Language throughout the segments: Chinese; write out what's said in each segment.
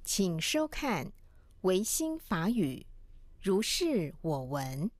请收看维新法语，如是我闻。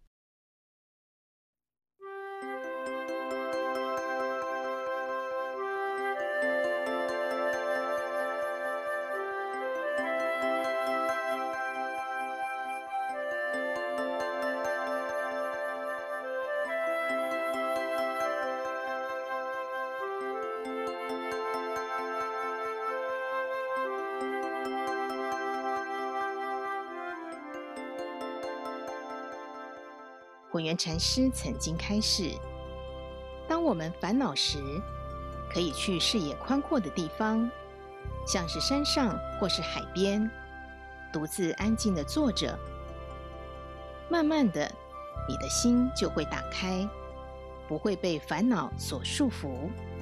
混元禅师曾经开示，当我们烦恼时，可以去视野宽阔的地方，像是山上或是海边，独自安静地坐着。慢慢的，你的心就会打开，不会被烦恼所束缚。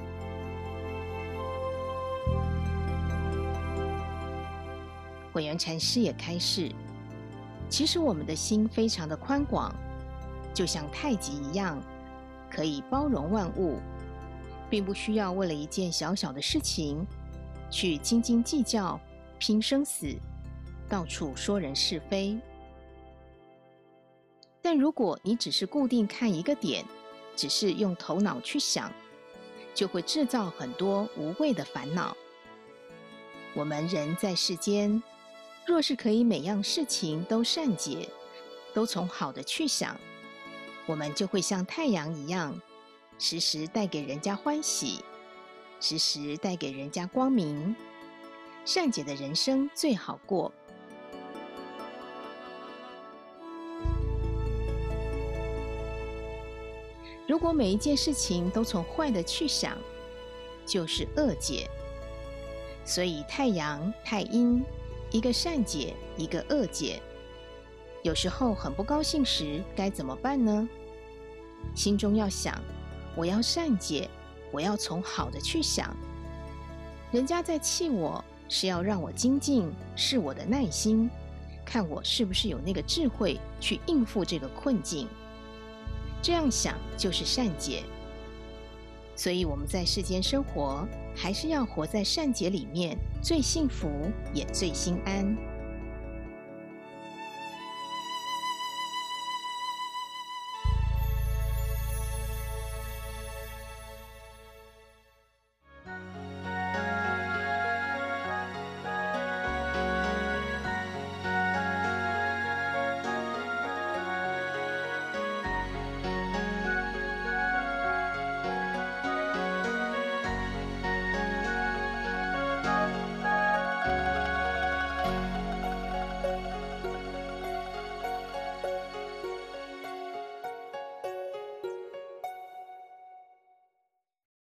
混元禅师也开示，其实我们的心非常的宽广，就像太极一样，可以包容万物，并不需要为了一件小小的事情去斤斤计较、拼生死，到处说人是非。但如果你只是固定看一个点，只是用头脑去想，就会制造很多无谓的烦恼。我们人在世间，若是可以每样事情都善解，都从好的去想，我们就会像太阳一样，时时带给人家欢喜，时时带给人家光明。善解的人生最好过。如果每一件事情都从坏的去想，就是恶解。所以太阳、太阴，一个善解，一个恶解。有时候很不高兴时，该怎么办呢？心中要想，我要善解，我要从好的去想。人家在气我，是要让我精进，是我的耐心，看我是不是有那个智慧去应付这个困境。这样想就是善解。所以我们在世间生活，还是要活在善解里面，最幸福也最心安。